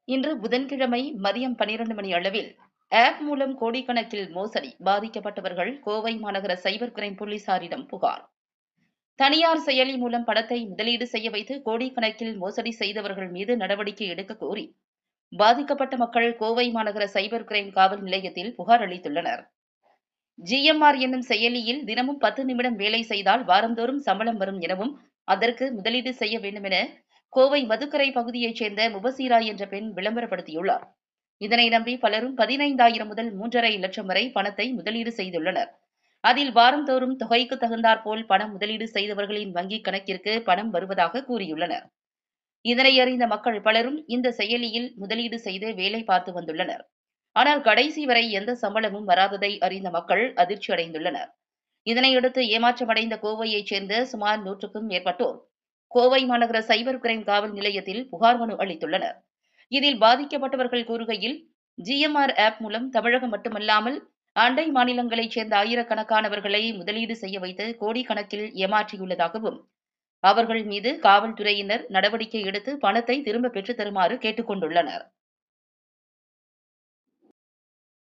இன்று புதன்கிழமை மதியம் 12 மணி அளவில் ஆப் மூலம் கோடிக்கணக்கில் மோசடி பாதிக்கப்பட்டவர்கள் கோவை மாநகர சைபர் கிரைம் போலீசாரிடம் புகார். தனியார் செயலி மூலம் பணத்தை முதலீடு செய்ய வைத்து கோடிக்கணக்கில் மோசடி செய்தவர்கள் மீது நடவடிக்கை எடுக்க கோரி பாதிக்கப்பட்ட மக்கள் கோவை மாநகர சைபர் கிரைம் காவல் நிலையத்தில் புகார் அளித்துள்ளனர். ஜிஎம்ஆர் என்னும் செயலியில் தினமும் 10 நிமிடம் வேலை செய்தால் வாரந்தோறும் சம்பளம் வரும் எனவும், அதற்கு முதலீடு செய்ய வேண்டுமென கோவை மதுக்கரை பகுதியைச் சேர்ந்த முபசீரா என்ற பெண் விளம்பரப்படுத்தியுள்ளார். இதனை நம்பி பலரும் 15,000 முதல் 3,50,000 லட்சம் வரை பணத்தை முதலீடு செய்துள்ளனர். அதில் வாரந்தோறும் தொகைக்கு தகுந்தாற்போல் பணம் முதலீடு செய்தவர்களின் வங்கிக் கணக்கிற்கு பணம் வருவதாக கூறியுள்ளனர். இதனை அறிந்த மக்கள் பலரும் இந்த செயலியில் முதலீடு செய்து வேலை பார்த்து வந்துள்ளனர். ஆனால் கடைசி வரை எந்த சம்பளமும் வராததை அறிந்த மக்கள் அதிர்ச்சி அடைந்துள்ளனர். இதனையடுத்து ஏமாற்றமடைந்த கோவையைச் சேர்ந்த சுமார் 100க்கும் மேற்பட்டோர் கோவை மாநகர சைபர் கிரைம் காவல் நிலையத்தில் புகார் மனு அளித்துள்ளனர். இதில் பாதிக்கப்பட்டவர்கள் கூறுகையில், ஜிஎம்ஆர் ஆப் மூலம் தமிழகம் மட்டுமல்லாமல் அண்டை மாநிலங்களைச் சேர்ந்த ஆயிரக்கணக்கானவர்களை முதலீடு செய்ய வைத்து கோடிக்கணக்கில் ஏமாற்றியுள்ளதாகவும், அவர்கள் மீது காவல்துறையினர் நடவடிக்கை எடுத்து பணத்தை திரும்ப பெற்றுத் தருமாறு கேட்டுக் கொண்டுள்ளனர்.